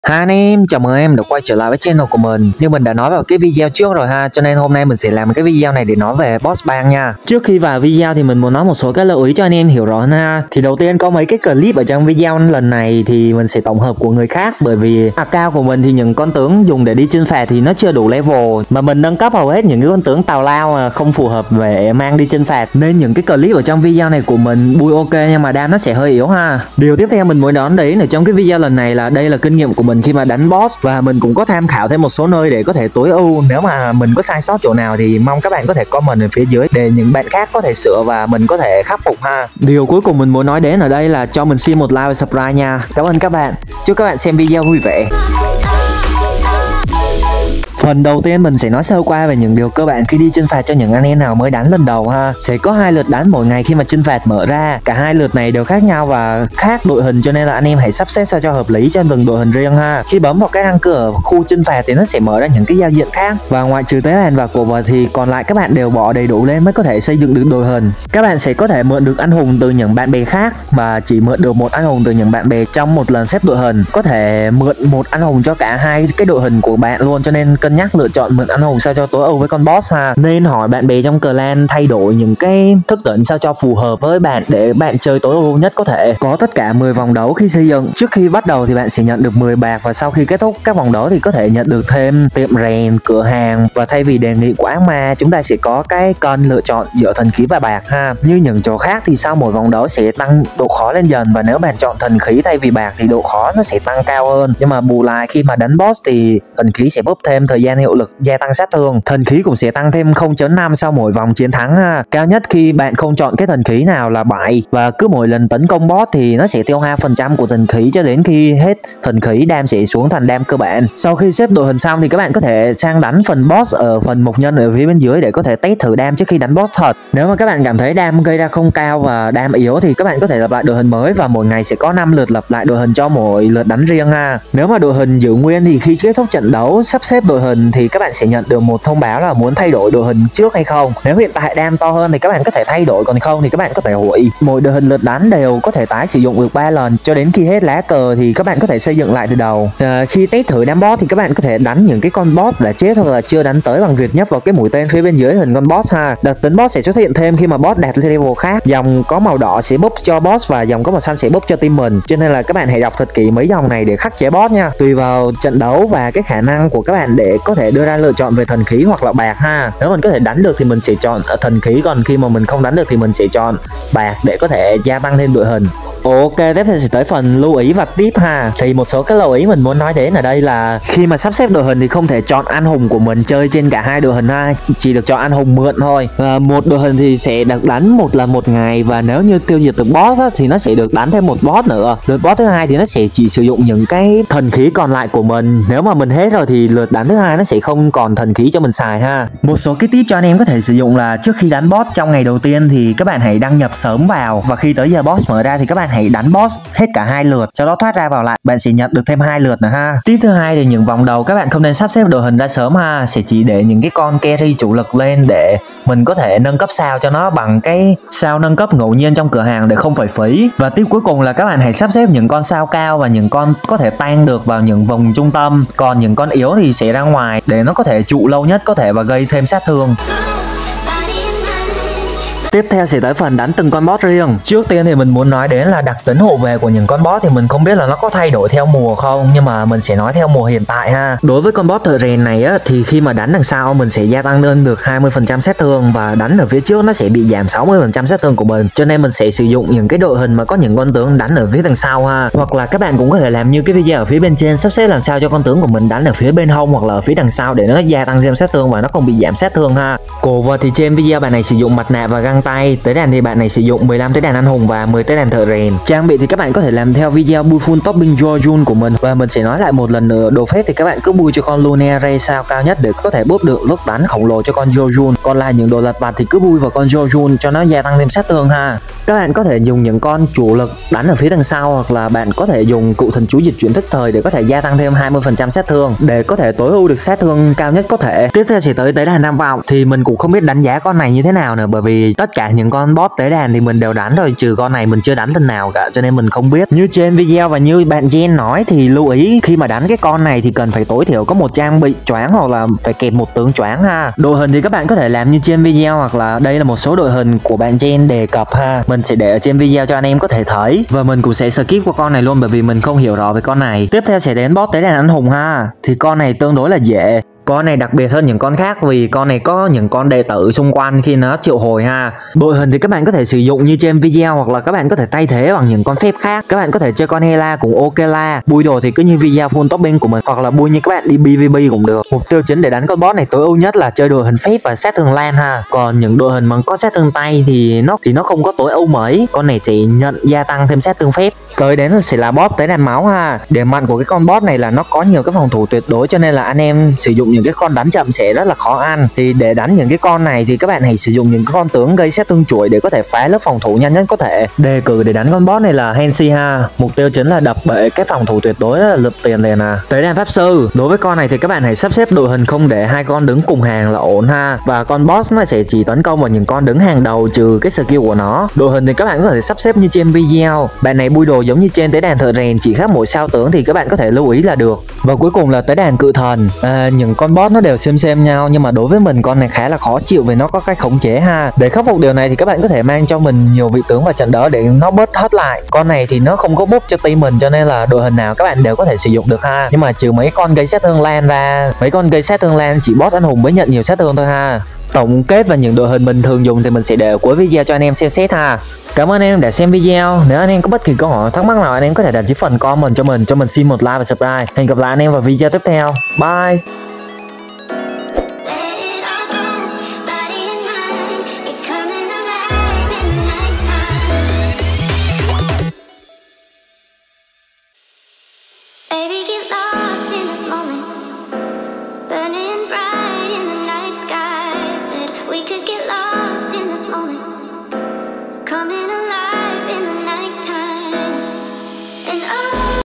Hai anh em, chào mừng em đã quay trở lại với channel của mình. Như mình đã nói vào cái video trước rồi ha, cho nên hôm nay mình sẽ làm cái video này để nói về Boss Bang nha. Trước khi vào video thì mình muốn nói một số cái lưu ý cho anh em hiểu rõ hơn ha. Thì đầu tiên có mấy cái clip ở trong video lần này thì mình sẽ tổng hợp của người khác, bởi vì account của mình thì những con tướng dùng để đi chinh phạt thì nó chưa đủ level, mà mình nâng cấp hầu hết những cái con tướng tào lao mà không phù hợp để mang đi chinh phạt, nên những cái clip ở trong video này của mình bui ok nhưng mà đam nó sẽ hơi yếu ha. Điều tiếp theo mình muốn nói đấy ở trong cái video lần này là đây là kinh nghiệm của mình khi mà đánh boss, và mình cũng có tham khảo thêm một số nơi để có thể tối ưu. Nếu mà mình có sai sót chỗ nào thì mong các bạn có thể comment ở phía dưới để những bạn khác có thể sửa và mình có thể khắc phục ha. Điều cuối cùng mình muốn nói đến ở đây là cho mình xin một like và subscribe nha. Cảm ơn các bạn. Chúc các bạn xem video vui vẻ. Phần đầu tiên mình sẽ nói sơ qua về những điều cơ bản khi đi chinh phạt cho những anh em nào mới đánh lần đầu ha. Sẽ có 2 lượt đánh mỗi ngày khi mà chinh phạt mở ra. Cả 2 lượt này đều khác nhau và khác đội hình, cho nên là anh em hãy sắp xếp sao cho hợp lý cho từng đội hình riêng ha. Khi bấm vào cái răng cửa khu chinh phạt thì nó sẽ mở ra những cái giao diện khác, và ngoại trừ tế đàn và cổ vật thì còn lại các bạn đều bỏ đầy đủ lên mới có thể xây dựng được đội hình. Các bạn sẽ có thể mượn được anh hùng từ những bạn bè khác, và chỉ mượn được một anh hùng từ những bạn bè trong một lần xếp đội hình. Có thể mượn một anh hùng cho cả hai cái đội hình của bạn luôn, cho nên cân nhắc lựa chọn mượn anh hùng sao cho tối ưu với con boss ha. Nên hỏi bạn bè trong clan thay đổi những cái thức tỉnh sao cho phù hợp với bạn để bạn chơi tối ưu nhất có thể. Có tất cả 10 vòng đấu khi xây dựng. Trước khi bắt đầu thì bạn sẽ nhận được 10 bạc, và sau khi kết thúc các vòng đấu thì có thể nhận được thêm tiệm rèn, cửa hàng, và thay vì đề nghị của ác ma chúng ta sẽ có cái cân lựa chọn giữa thần khí và bạc ha. Như những chỗ khác thì sau mỗi vòng đấu sẽ tăng độ khó lên dần, và nếu bạn chọn thần khí thay vì bạc thì độ khó nó sẽ tăng cao hơn. Nhưng mà bù lại khi mà đánh boss thì thần khí sẽ búp thêm thời gian hiệu lực, gia tăng sát thương. Thần khí cũng sẽ tăng thêm 0.5 sau mỗi vòng chiến thắng ha. Cao nhất khi bạn không chọn cái thần khí nào là 7, và cứ mỗi lần tấn công boss thì nó sẽ tiêu hao phần trăm của thần khí cho đến khi hết thần khí, đam sẽ xuống thành đam cơ bản. Sau khi xếp đội hình xong thì các bạn có thể sang đánh phần boss ở phần mục nhân ở phía bên dưới để có thể test thử đam trước khi đánh boss thật. Nếu mà các bạn cảm thấy đam gây ra không cao và đam yếu thì các bạn có thể lập lại đội hình mới, và mỗi ngày sẽ có 5 lượt lập lại đội hình cho mỗi lượt đánh riêng ha. Nếu mà đội hình giữ nguyên thì khi kết thúc trận đấu sắp xếp đội hình thì các bạn sẽ nhận được một thông báo là muốn thay đổi đội hình trước hay không. Nếu hiện tại đam to hơn thì các bạn có thể thay đổi, còn không thì các bạn có thể hủy. Mỗi đội hình lượt đánh đều có thể tái sử dụng được 3 lần cho đến khi hết lá cờ thì các bạn có thể xây dựng lại từ đầu. Khi test thử đam boss thì các bạn có thể đánh những cái con boss đã chết hoặc là chưa đánh tới bằng việc nhấp vào cái mũi tên phía bên dưới hình con boss ha. Đặc tính boss sẽ xuất hiện thêm khi mà boss đạt level khác. Dòng có màu đỏ sẽ búp cho boss và dòng có màu xanh sẽ búp cho team mình, cho nên là các bạn hãy đọc thật kỹ mấy dòng này để khắc chế boss nha. Tùy vào trận đấu và cái khả năng của các bạn để có thể đưa ra lựa chọn về thần khí hoặc là bạc ha. Nếu mình có thể đánh được thì mình sẽ chọn thần khí, còn khi mà mình không đánh được thì mình sẽ chọn bạc để có thể gia tăng thêm đội hình. Ok, tiếp theo sẽ tới phần lưu ý và tip ha. Thì một số cái lưu ý mình muốn nói đến ở đây là khi mà sắp xếp đội hình thì không thể chọn anh hùng của mình chơi trên cả 2 đội hình ha, chỉ được chọn anh hùng mượn thôi. Và một đội hình thì sẽ được đánh một lần một ngày, và nếu như tiêu diệt được boss á, thì nó sẽ được đánh thêm một boss nữa. Lượt boss thứ hai thì nó sẽ chỉ sử dụng những cái thần khí còn lại của mình. Nếu mà mình hết rồi thì lượt đánh thứ hai nó sẽ không còn thần khí cho mình xài ha. Một số cái tip cho anh em có thể sử dụng là trước khi đánh boss trong ngày đầu tiên thì các bạn hãy đăng nhập sớm vào, và khi tới giờ boss mở ra thì các bạn hãy đánh boss hết cả 2 lượt, sau đó thoát ra vào lại, bạn sẽ nhận được thêm 2 lượt nữa ha. Tiếp thứ hai thì những vòng đầu các bạn không nên sắp xếp đội hình ra sớm ha, sẽ chỉ để những cái con carry chủ lực lên để mình có thể nâng cấp sao cho nó bằng cái sao nâng cấp ngẫu nhiên trong cửa hàng để không phải phí. Và tiếp cuối cùng là các bạn hãy sắp xếp những con sao cao và những con có thể tan được vào những vùng trung tâm, còn những con yếu thì sẽ ra ngoài để nó có thể trụ lâu nhất có thể và gây thêm sát thương. Tiếp theo sẽ tới phần đánh từng con boss riêng. Trước tiên thì mình muốn nói đến là đặc tính hộ vệ của những con boss thì mình không biết là nó có thay đổi theo mùa không, nhưng mà mình sẽ nói theo mùa hiện tại ha. Đối với con boss thợ rèn này á thì khi mà đánh đằng sau mình sẽ gia tăng lên được 20% sát thương, và đánh ở phía trước nó sẽ bị giảm 60% sát thương của mình, cho nên mình sẽ sử dụng những cái đội hình mà có những con tướng đánh ở phía đằng sau ha. Hoặc là các bạn cũng có thể làm như cái video ở phía bên trên, sắp xếp làm sao cho con tướng của mình đánh ở phía bên hông hoặc là ở phía đằng sau để nó gia tăng thêm sát thương và nó không bị giảm sát thương ha. Cổ vật thì trên video bạn này sử dụng mặt nạ và găng tay. Tới đàn thì bạn này sử dụng 15 tới đàn anh hùng và 10 tới đàn thợ rèn. Trang bị thì các bạn có thể làm theo video bui full topping Jojun của mình, và mình sẽ nói lại một lần nữa. Đồ phép thì các bạn cứ bui cho con Lunaire sao cao nhất để có thể búp được lúc đánh khổng lồ cho con Jojun. Còn lại những đồ lặt vặt thì cứ bui vào con Jojun cho nó gia tăng thêm sát thương ha. Các bạn có thể dùng những con chủ lực đánh ở phía đằng sau, hoặc là bạn có thể dùng cự thần chú dịch chuyển thức thời để có thể gia tăng thêm 20% sát thương để có thể tối ưu được sát thương cao nhất có thể. Tiếp theo sẽ tới tế đàn tham vọng, thì mình cũng không biết đánh giá con này như thế nào nữa, bởi vì tất cả những con boss tế đàn thì mình đều đánh rồi, trừ con này mình chưa đánh lần nào cả, cho nên mình không biết. Như trên video và như bạn Jen nói thì lưu ý khi mà đánh cái con này thì cần phải tối thiểu có một trang bị choáng hoặc là phải kèm một tướng choáng ha. Đội hình thì các bạn có thể làm như trên video, hoặc là đây là một số đội hình của bạn Jen đề cập ha, mình sẽ để ở trên video cho anh em có thể thấy, và mình cũng sẽ skip qua con này luôn bởi vì mình không hiểu rõ về con này. Tiếp theo sẽ đến boss tế đàn anh hùng ha, thì con này tương đối là dễ. Con này đặc biệt hơn những con khác vì con này có những con đệ tử xung quanh khi nó triệu hồi ha. Đội hình thì các bạn có thể sử dụng như trên video, hoặc là các bạn có thể thay thế bằng những con phép khác. Các bạn có thể chơi con Hela cũng ok la. Bui đồ thì cứ như video full topping của mình, hoặc là bui như các bạn đi PvP cũng được. Mục tiêu chính để đánh con boss này tối ưu nhất là chơi đội hình phép và sát thương lan ha. Còn những đội hình mà có sát thương tay thì nó không có tối ưu mấy. Con này sẽ nhận gia tăng thêm sát thương phép. Tới đến sẽ là boss tế đàn máu ha. Điểm mạnh của cái con boss này là nó có nhiều cái phòng thủ tuyệt đối, cho nên là anh em sử dụng những cái con đánh chậm sẽ rất là khó ăn. Thì để đánh những cái con này thì các bạn hãy sử dụng những con tướng gây sát thương chuỗi để có thể phá lớp phòng thủ nhanh nhất có thể. Đề cử để đánh con boss này là Hensi ha. Mục tiêu chính là đập bể cái phòng thủ tuyệt đối, là lượt tiền liền à. Tới đàn pháp sư, đối với con này thì các bạn hãy sắp xếp đội hình không để hai con đứng cùng hàng là ổn ha. Và con boss nó sẽ chỉ tấn công vào những con đứng hàng đầu trừ cái skill của nó. Đội hình thì các bạn có thể sắp xếp như trên video. Bạn này bui đồ giống như trên tới đàn thợ rèn, chỉ khác mỗi sao tướng thì các bạn có thể lưu ý là được. Và cuối cùng là tới đàn cự thần. Những con boss nó đều xem nhau, nhưng mà đối với mình con này khá là khó chịu vì nó có cách khống chế ha. Để khắc phục điều này thì các bạn có thể mang cho mình nhiều vị tướng vào trận đỡ để nó bớt hất lại. Con này thì nó không có búp cho team mình, cho nên là đội hình nào các bạn đều có thể sử dụng được ha. Nhưng mà trừ mấy con gây sát thương lan ra, mấy con gây sát thương lan chỉ boss anh hùng mới nhận nhiều sát thương thôi ha. Tổng kết và những đội hình mình thường dùng thì mình sẽ để ở cuối video cho anh em xem xét ha. Cảm ơn anh em đã xem video. Nếu anh em có bất kỳ câu hỏi thắc mắc nào, anh em có thể đặt dưới phần comment cho mình xin một like và subscribe. Hẹn gặp lại anh em vào video tiếp theo. Bye.